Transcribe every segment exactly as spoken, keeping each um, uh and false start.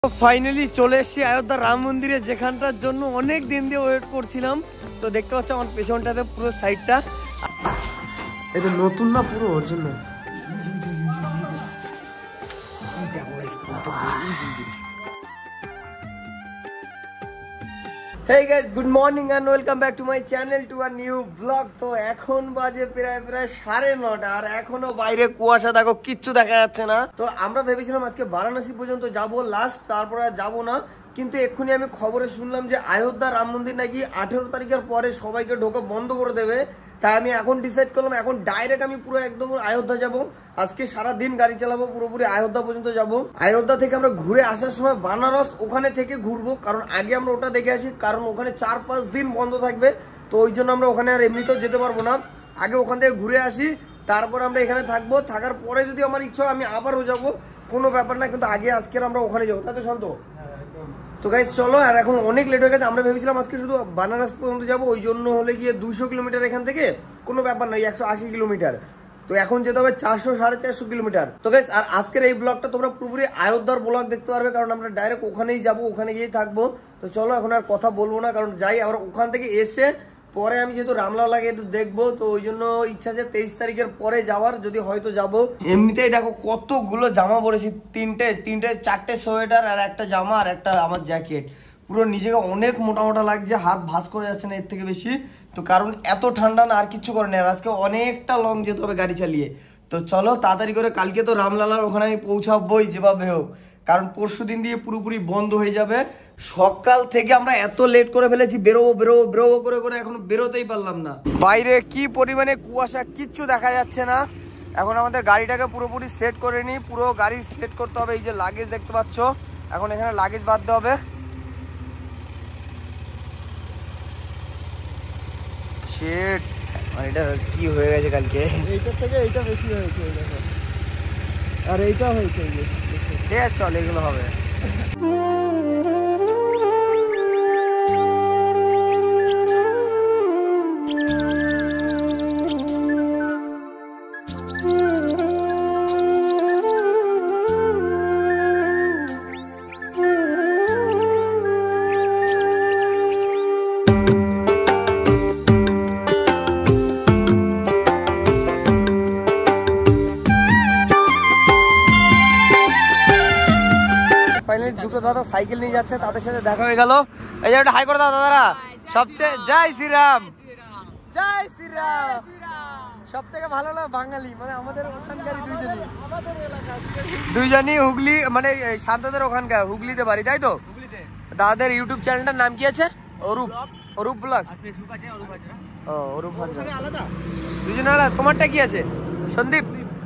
Finally চলে এসেছি অযোধ্যা রাম মন্দিরে, যেখানটার জন্য অনেক দিন দিয়ে ওয়েট করছিলাম। তো দেখতে পাচ্ছ আমার পেছনটাতে পুরো সাইডটা, এটা নতুন না পুরো ওর জন্য। Hey guys, good morning and welcome back to my channel to a new vlog. তো এখন বাজে প্রায় প্রায় সাড়ে নটা আর এখনো বাইরে কুয়াশা, দেখো কিচ্ছু দেখা যাচ্ছে না। তো আমরা ভেবেছিলাম আজকে বারাণসী পর্যন্ত যাব লাস্ট, তারপর আর যাবো না। কিন্তু এক্ষুনি আমি খবরে শুনলাম যে অযোধ্যা রাম মন্দির নাকি আঠেরো তারিখের পরে সবাইকে ঢোকা বন্ধ করে দেবে। তাই আমি এখন ডিসাইড করলাম এখন ডাইরেক্ট আমি পুরো একদম অযোধ্যা যাব। আজকে সারা দিন গাড়ি চালাবো, পুরোপুরি অযোধ্যা পর্যন্ত যাব। অযোধ্যা থেকে আমরা ঘুরে আসার সময় বানারস ওখানে থেকে ঘুরবো, কারণ আগে আমরা ওটা দেখে আসি, কারণ ওখানে চার পাঁচ দিন বন্ধ থাকবে। তো ওই জন্য আমরা ওখানে আর এমনিতেও যেতে পারবো না, আগে ওখান থেকে ঘুরে আসি, তারপর আমরা এখানে থাকবো। থাকার পরে যদি আমার ইচ্ছা আমি আবারও যাবো, কোনো ব্যাপার না, কিন্তু আগে আজকে আমরা ওখানে যাবো। তাই তো শান্ত? তো গাইস চলো, আর এখন অনেক লেট হয়ে গেছে। আমরা ভেবেছিলাম আজকে শুধু বানারস পর্যন্ত যাবো, ওই জন্য হলে গিয়ে দুইশো কিলোমিটার এখান থেকে, কোনো ব্যাপার নয়, একশো আশি কিলোমিটার। তো এখন যেতে হবে চারশো সাড়ে চারশো কিলোমিটার। তো গাইস আর আজকের এই ব্লগটা তোমরা পুরোপুরি অযোধ্যার ব্লগ দেখতে পারবে, কারণ আমরা ডাইরেক্ট ওখানেই যাবো, ওখানে গিয়েই থাকবো। তো চলো এখন আর কথা বলবো না, কারণ যাই আবার ওখান থেকে এসে পরে আমি যেহেতু রামলালাকে একটু দেখবো, তো ওই জন্য ইচ্ছা আছে তেইশ তারিখের পরে যাওয়ার, যদি হয়তো যাবো। এমনিতেই দেখো কতগুলো জামা পরেছি, তিনটে তিনটে চারটে সোয়েটার আর একটা জামা আর একটা আমার জ্যাকেট। পুরো নিজেকে অনেক মোটা মোটা লাগছে, হাত ভাঁজ করে যাচ্ছে না এর থেকে বেশি। তো কারণ এত ঠান্ডা না, আর কিচ্ছু করে না, আর আজকে অনেকটা লং যেতে হবে গাড়ি চালিয়ে। তো চলো তাড়াতাড়ি করে, কালকে তো রামলালার ওখানে আমি পৌঁছাবোই যেভাবে হোক, কারণ পরশু দিন দিয়ে পুরোপুরি বন্ধ হয়ে যাবে। সকাল থেকে আমরা এত লেট করে ফেলেছি, বেরোবো বেরোবো বেরোবো করে করে এখন বেরোতেই পারলাম না। বাইরে কি পরিমাণে কুয়াশা, কিচ্ছু দেখা যাচ্ছে না। এখন আমাদের গাড়িটাকে পুরোপুরি সেট করে নিই, পুরো গাড়ি সেট করতে হবে। এই যে লাগেজ দেখতে পাচ্ছ, এখন এখানে লাগেজ বাঁধতে হবে। শেট, মানে এটা কি হয়ে গেছে কালকে, এইটার থেকে এইটা বেশি হয়েছে, আর এইটা হয়েছে। ঠিক আছে চল, এগুলো হবে। দুটো দাদা সাইকেল নিয়ে যাচ্ছে, তাদের সাথে দেখা হয়ে গেল। এই যে একটা হাই করে দাও দাদারা, সবচেয়ে জয় শ্রীরাম, জয় শ্রীরাম। সব থেকে ভালো লাগে বাঙালি, মানে আমাদের ওখানকারই দুইজনই দুইজনই হুগলি, মানে শান্তদের ওখানকার হুগলিতে বাড়ি, তাই তো? দাদাদের ইউটিউব চ্যানেলটার নাম কি আছে? অরূপ অরূপ ব্লগ। ও অরূপ হাজরা, দুজনে আলাদা। তোমারটা কি আছে? সন্দীপ।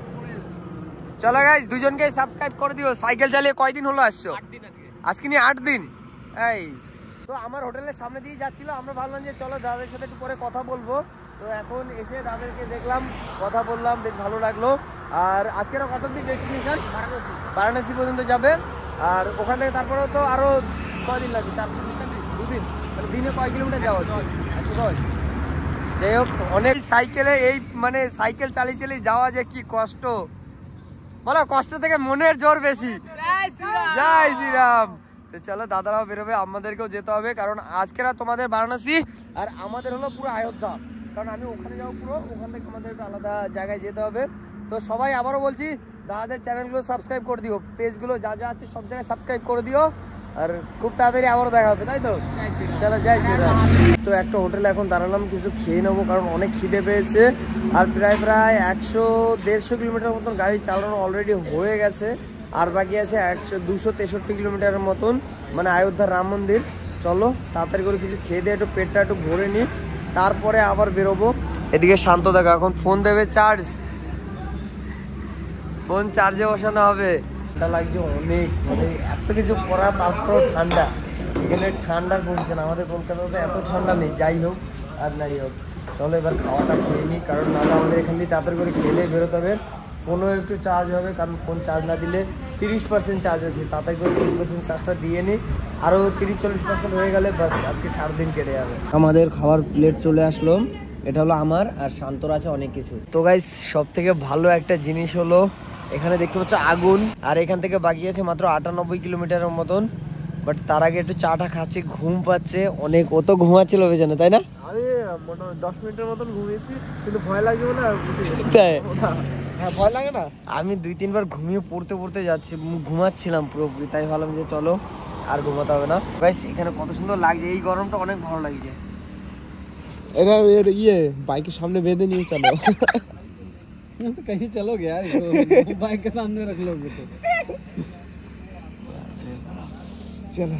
চলো গাইস, দুজনকে সাবস্ক্রাইব করে দিও। সাইকেল চালিয়ে কয়দিন হলো আসছো? আজকে নিয়ে আট দিন। এই তো আমার হোটেলের সামনে দিয়ে যাচ্ছিল, আমরা ভাবলাম যে চলো দাদাদের সাথে একটু পরে কথা বলবো। তো এখন এসে দাদাদেরকে দেখলাম, কথা বললাম, বেশ ভালো লাগলো। আর আজকের কত দিন ডেস্টিনেশন? বারাণসী। বারাণসী পর্যন্ত যাবে, আর ওখান থেকে তারপরেও তো আরো কয়দিন লাগবে? চার দুদিন, মানে দিনে কয় কিলোমিটার যাওয়া? দশ। যাই হোক, অনেক সাইকেলে এই মানে সাইকেল চালিয়ে চালিয়ে যাওয়া যে কি কষ্ট, বলো কষ্ট থেকে মনের জোর বেশি। জয় শ্রীরাম। তো চলো দাদারাও বেরোবে, আমাদেরকেও যেতে হবে, কারণ আজকের তোমাদের বারাণসী আর আমাদের হলো পুরো অযোধ্যা, কারণ আমি ওখানে যাবো পুরো, ওখান থেকে আমাদের আলাদা জায়গায় যেতে হবে। তো সবাই আবারও বলছি, দাদাদের চ্যানেলগুলো সাবস্ক্রাইব করে দিও, পেজগুলো যা যা আছে সব জায়গায় সাবস্ক্রাইব করে দিও, আর খুব তাড়াতাড়ি আবারও দেখা হবে, তাই তো? চলো জয় শ্রীরাম। তো একটা হোটেলে এখন দাঁড়ালাম, কিছু খেয়ে নেবো, কারণ অনেক খিদে পেয়েছে। আর প্রায় প্রায় একশো দেড়শো কিলোমিটার মতন গাড়ি চালানো অলরেডি হয়ে গেছে, আর বাকি আছে একশো দুশো তেষট্টি কিলোমিটারের মতন, মানে অযোধ্যার রাম মন্দির। চলো তাড়াতাড়ি করে কিছু খেয়ে দিয়ে একটু পেটটা একটু ভরে নিই, তারপরে আবার বেরোবো। এদিকে শান্ত দেখা এখন ফোন দেবে চার্জ, ফোন চার্জে বসানো হবে। ঠান্ডা লাগছে অনেক, মানে এত কিছু পরা, তারপর ঠান্ডা। এখানে ঠান্ডা কমছে না, আমাদের কলকাতাতে এত ঠান্ডা নেই। যাই হোক আর নাই হোক, চলো এবার খাওয়াটা খেয়ে নিই, কারণ নাহলে আমাদের এখান দিয়ে তাড়াতাড়ি করে খেলে বেরোতে হবে। ফোনও একটু চার্জ হবে, কারণ ফোন চার্জ না দিলে তিরিশ পার্সেন্ট চার্জ আছে, তাড়াতাড়ি করে তিরিশ পার্সেন্ট চার্জটা দিয়ে নিই, আরও তিরিশ চল্লিশ পার্সেন্ট হয়ে গেলে বাস আজকে চার দিন কেটে যাবে। আমাদের খাবার প্লেট চলে আসলো, এটা হলো আমার, আর শান্তর আছে অনেক কিছু। তো গাইস সব থেকে ভালো একটা জিনিস হলো এখানে দেখতে পাচ্ছ আগুন, আর এখান থেকে বাকি আছে মাত্র আটানব্বই কিলোমিটারের মতন। বাট তার আগে একটু চাটা খাচ্ছে, ঘুম পাচ্ছে অনেক। ও তো ঘুমাচ্ছিল পেছনে, তাই না? আমি মোটামুটি দশ মিনিটের মতন ঘুমিয়েছি, কিন্তু ভয় লাগছে বলে তাই? হ্যাঁ ভয় লাগে না। আমি দুই তিনবার ঘুমিয়ে পড়তে পড়তে যাচ্ছি, ঘুমাচ্ছিলাম পুরোপুরি, তাই ভাবলাম যে চলো আর ঘুমাতে হবে না। গাইস এখানে কত সুন্দর লাগছে, এই গরমটা অনেক ভালো লাগছে। এটা ইয়ে বাইকের সামনে বেঁধে নিয়ে চলো। तो कहीं चलोगे यार, बाइक के सामने रख लोगे तो चलो।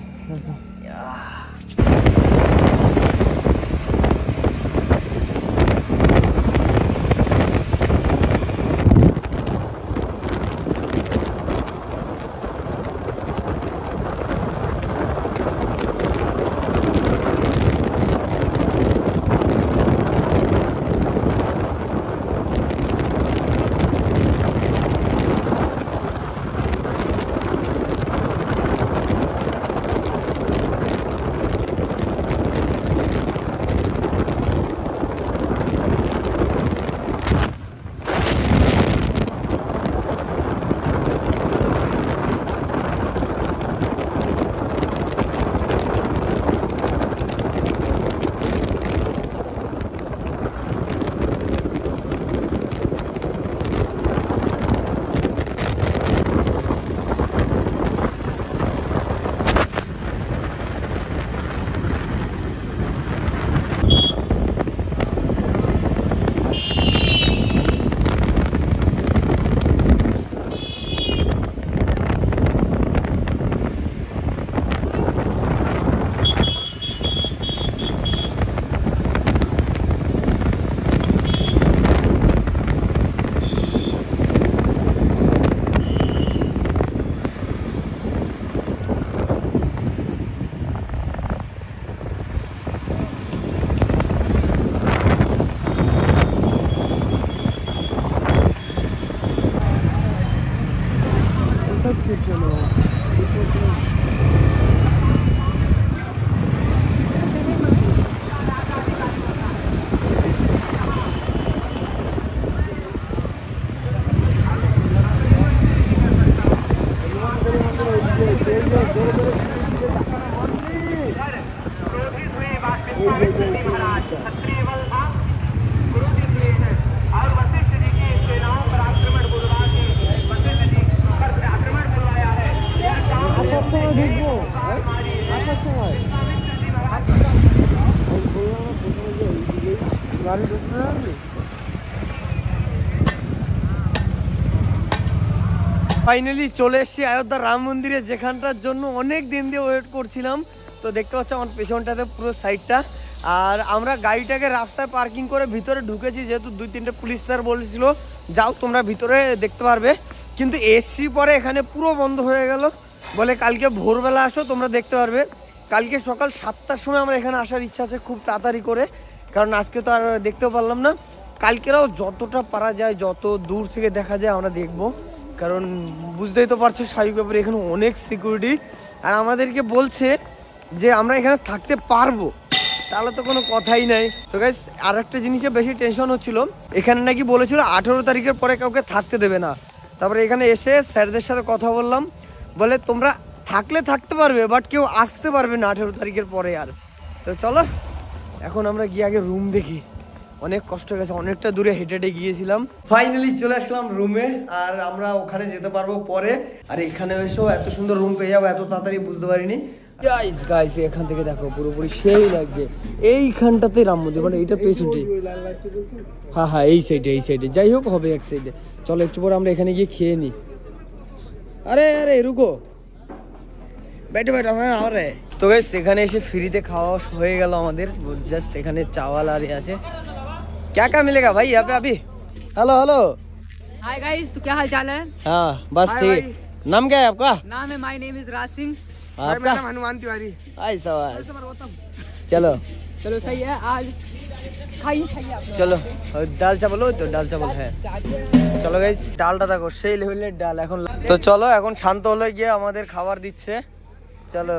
ফাইনালি চলে এসেছি অযোধ্যা রাম মন্দিরে, যেখানটার জন্য অনেক দিন দিয়ে ওয়েট করছিলাম। তো দেখতে পাচ্ছ আমার পেছনটাতে পুরো সাইডটা, আর আমরা গাড়িটাকে রাস্তায় পার্কিং করে ভিতরে ঢুকেছি, যেহেতু দুই তিনটে পুলিশ স্যার বলেছিল যাও তোমরা ভিতরে দেখতে পারবে, কিন্তু এসছি পরে এখানে পুরো বন্ধ হয়ে গেল, বলে কালকে ভোরবেলা আসো তোমরা দেখতে পারবে। কালকে সকাল সাতটার সময় আমরা এখানে আসার ইচ্ছা আছে খুব তাড়াতাড়ি করে, কারণ আজকে তো আর দেখতেও পারলাম না। কালকেরাও যতটা পারা যায়, যত দূর থেকে দেখা যায় আমরা দেখবো, কারণ বুঝতেই তো পারছো স্বাভাবিক ব্যাপারে এখানে অনেক সিকিউরিটি, আর আমাদেরকে বলছে যে আমরা এখানে থাকতে পারবো, তাহলে তো কোনো কথাই নাই। তো গাইস আর একটা জিনিসে বেশি টেনশন হচ্ছিল, এখানে নাকি বলেছিল আঠেরো তারিখের পরে কাউকে থাকতে দেবে না। তারপরে এখানে এসে স্যারদের সাথে কথা বললাম, বলে তোমরা থাকলে থাকতে পারবে, বাট কেউ আসতে পারবে না আঠেরো তারিখের পরে আর। তো চলো এখন আমরা গিয়ে আগে রুম দেখি, অনেক কষ্ট হয়ে গেছে, অনেকটা দূরে হেঁটে হেঁটে গিয়েছিলাম। ফাইনালি চলে আসলাম রুমে, আর আমরা ওখানে যেতে পারবো পরে। আর এখানে এসেও এত সুন্দর রুম পেয়ে যাবো এত তাড়াতাড়ি বুঝতে পারিনি। গাইস গাইস এখান থেকে দেখো পুরোপুরি সেই লাগছে, এইখানটাতে রাম মন্দির, মানে এইটা পেছনটি, হ্যাঁ হ্যাঁ এই সাইডে এই সাইডে যাই হোক হবে এক সাইডে। চলো একটু পরে আমরা এখানে গিয়ে খেয়ে নিই। আরে আরে রুকো बैठो बैठो हाँ और है। तो गाइस এখানে এসে ফ্রিতে খাওয়া হয়ে গেল আমাদের, জাস্ট এখানে চাওয়াল আর আছে। क्या क्या मिलेगा भाई यहाँ पे अभी? हेलो हेलो हाय गाइस, तो क्या हाल चाल है? हाँ बस ठीक। नाम क्या है आपका? नाम है my name is Raj Singh. आपका? हनुमान तिवारी। ऐसा चलो चलो सही है, आज खाइए खाइए आप लोग। चलो ডাল চাवल हो तो ডাল চাवल है। চলো গাইস ডালটা দেখো সেই লেভেলের ডাল এখন। তো চলো এখন শান্ত হলে গিয়ে আমাদের খাবার দিচ্ছে। चलो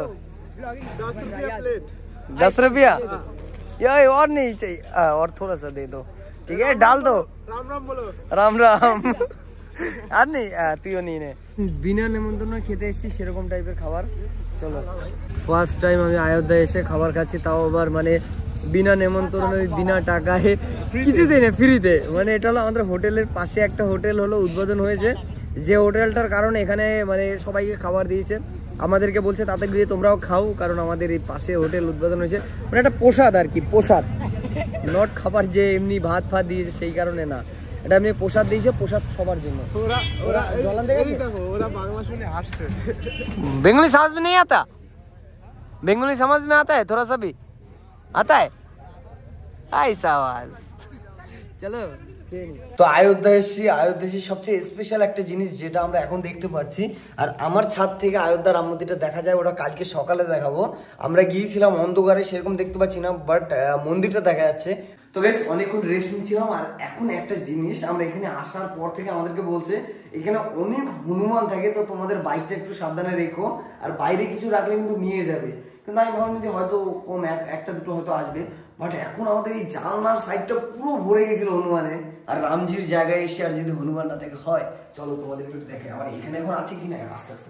दस रुपया यार और नहीं चाहिए, और थोड़ा सा दे दो, ठीक है डाल दो। राम राम बोलो। राम राम আর নেই, তুইও নিয়ে নে। বিনা নেমন্তন্ন খেতে এসেছি সেরকম টাইপের খাবার। চলো, ফার্স্ট টাইম আমি অযোধ্যা এসে খাবার খাচ্ছি, তাও আবার মানে বিনা নেমন্তন্ন, বিনা টাকায়, কিছুতেই না, ফ্রিতে। মানে এটা হলো আমাদের হোটেলের পাশে একটা হোটেল হলো উদ্বোধন হয়েছে, যে হোটেলটার কারণে এখানে মানে সবাইকে খাবার দিয়েছে। আমাদেরকে বলছে তাতে গিয়ে তোমরাও খাও, কারণ আমাদের এই পাশে হোটেল উদ্বোধন হয়েছে। মানে একটা প্রসাদ আর কি, প্রসাদ, নট খাবার যে এমনি ভাত ফাত দিয়েছে সেই কারণে না, এটা এমনি প্রসাদ দিয়েছে, প্রসাদ সবার জন্য। ওরা ওরা জলান দেখে দেখো, ওরা বাংলা শুনে হাসছে। बेंगोली समझ में नहीं आता? बेंगोली समझ में आता है थोड़ा सा भी? आता है? ऐसा आवाज। चलो, তো অযোধ্যা এসেছি। অযোধ্যা এসে সবচেয়ে স্পেশাল একটা জিনিস যেটা আমরা এখন দেখতে পাচ্ছি, আর আমার ছাদ থেকে অযোধ্যা রাম মন্দিরটা দেখা যায়, ওটা কালকে সকালে দেখাবো। আমরা গিয়েছিলাম অন্ধকারে, সেরকম দেখতে পাচ্ছি না, বাট মন্দিরটা দেখা যাচ্ছে। তো বেশ অনেকক্ষণ রেস্ট নিচ্ছিলাম, আর এখন একটা জিনিস আমরা এখানে আসার পর থেকে আমাদেরকে বলছে এখানে অনেক হনুমান থাকে, তো তোমাদের বাইকটা একটু সাবধানে রেখো, আর বাইরে কিছু রাখলে কিন্তু নিয়ে যাবে। কিন্তু আমি ভাবলাম যে হয়তো কম একটা দুটো হয়তো আসবে, বাট এখন আমাদের এই জানলার সাইডটা পুরো ভরে গেছিল হনুমানে। আর রামজির জায়গায় এসে আর যদি হনুমান না দেখে হয়, চলো তোমাদের একটু দেখে আমার এখানে এখন আছে কিনা। আস্তে আস্তে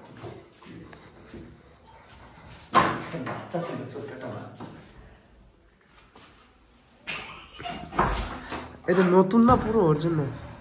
বাচ্চা ছিল, ছোট্ট একটা বাচ্চা। এটা নতুন না পুরো ওর জন্য?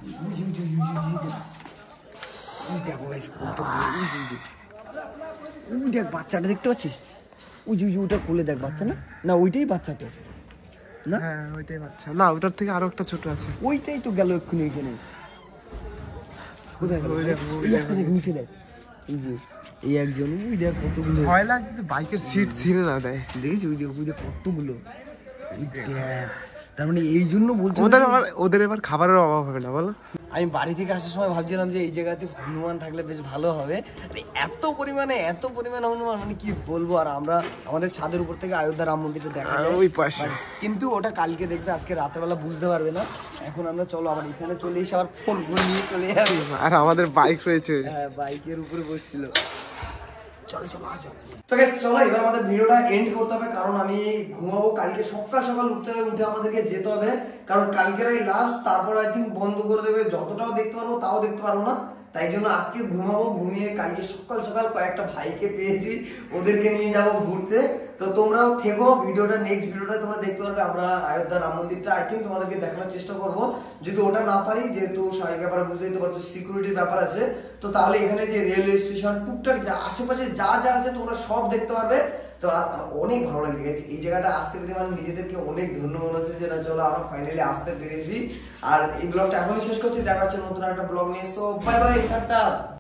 দেখ বাচ্চাটা দেখতে পাচ্ছিস, উই উই ওটা খুলে দেখ, বাচ্চা না, না ওইটাই বাচ্চাটা না? হ্যাঁ ওইটাই বাচ্চা না, ওটার থেকে আরো একটা ছোট আছে। ওইটাই তো গেল এক্ষুনি এখানে। কোথায় গেল? এই একটা দেখ, নিচে দেখ, এই যে এই একজন, ওই দেখ কতগুলো। ভয় লাগছে বাইকের সিট ছিঁড়ে না দেয়, দেখেছি ওই যে ওই দেখ কতগুলো। দেখ, তার মানে এই জন্য বলছি ওদের আবার ওদের এবার খাবারের অভাব হবে না, বলো? আমি বাড়ি থেকে আসার সময় ভাবছিলাম যে এই জায়গাতে হনুমান থাকলে বেশ ভালো হবে। এত পরিমাণে এত পরিমাণে হনুমান, মানে কি বলবো। আর আমরা আমাদের ছাদের উপর থেকে অযোধ্যা রাম মন্দিরটা দেখা যায় ওই পাশে, কিন্তু ওটা কালকে দেখবে, আজকে রাতেরবেলা বুঝতে পারবে না। এখন আমরা চলো আবার এখানে চলে এসে আবার ফোন ফোন নিয়ে চলে যাবে। আর আমাদের বাইক রয়েছে, হ্যাঁ বাইকের উপরে বসছিল। চলো চলো আজ তো গাইস, চলো এবার আমাদের ভিডিওটা এন্ড করতে হবে, কারণ আমি ঘুমাবো। কালকে সকাল সকাল উঠতে হবে, উঠে আমাদেরকে যেতে হবে, কারণ কালকেরাই লাস্ট, তারপর আই থিঙ্ক বন্ধ করে দেবে। যতটাও দেখতে পারবো তাও দেখতে পারবো না, তাই জন্য আজকে ঘুমাবো। ঘুমিয়ে কালকে সকাল সকাল কয়েকটা ভাইকে পেয়েছি, ওদেরকে নিয়ে যাবো ঘুরতে। তো তোমরাও থেকো, ভিডিওটা নেক্সট ভিডিওটা তোমরা দেখতে পারবে। আমরা অযোধ্যা রাম মন্দিরটা আই থিঙ্ক তোমাদেরকে দেখানোর চেষ্টা করবো, যদি ওটা না পারি, যেহেতু স্বাভাবিক ব্যাপারে বুঝতে দিতে পারছো সিকিউরিটির ব্যাপার আছে, তো তাহলে এখানে যে রেলওয়ে স্টেশন টুকটাক যা আশেপাশে যা যা আছে তোমরা সব দেখতে পারবে। তো অনেক ভালো লাগছে এই জায়গাটা আসতে পেরে, মানে নিজেদেরকে অনেক ধন্য মনে হচ্ছে যে না চলো আমরা ফাইনালি আসতে পেরেছি। আর এই ব্লগটা এখনই শেষ করছি, দেখা হচ্ছে নতুন একটা ব্লগ নিয়ে। So bye bye, tata.